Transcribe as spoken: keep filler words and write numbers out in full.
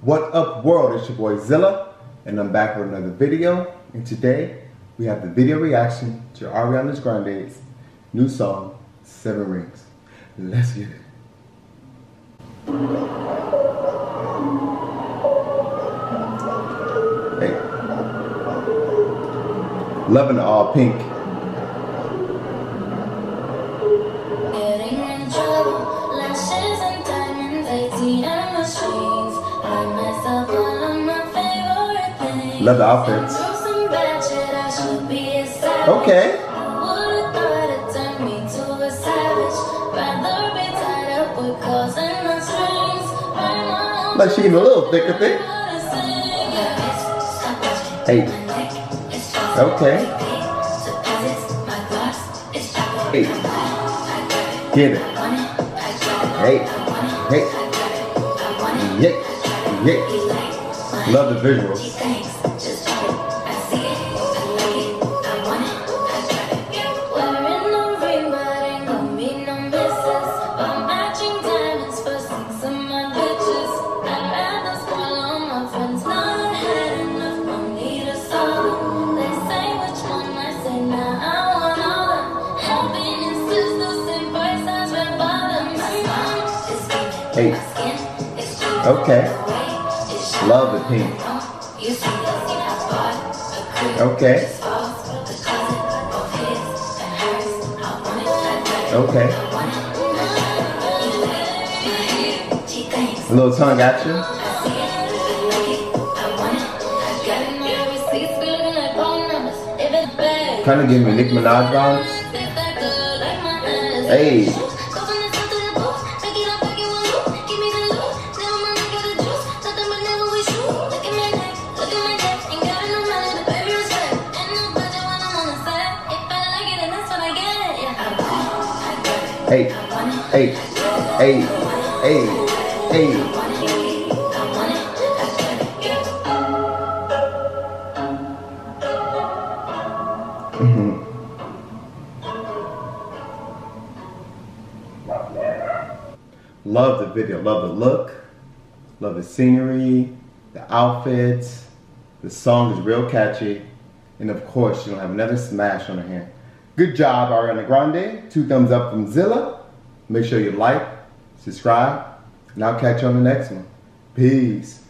What up world, it's your boy Zilla, and I'm back with another video. And today, we have the video reaction to Ariana Grande's new song, Seven Rings. Let's get it. Hey. Loving the all pink. Love the outfits. Okay. Like she getting a little thicker thick. Hey. Okay. Hey. Get it. Hey. Hey. Yeah. Yeah. Love the visuals. Hey. Okay. Love the pink. Okay. Okay. A little tongue action. Kind of giving me Nicki Minaj vibes. Hey. Hey, hey, hey, hey, hey. Mm-hmm. Love the video, love the look, love the scenery, the outfits. The song is real catchy, and of course, she's gonna have another smash on her hand. Good job, Ariana Grande. Two thumbs up from Zilla. Make sure you like, subscribe, and I'll catch you on the next one. Peace.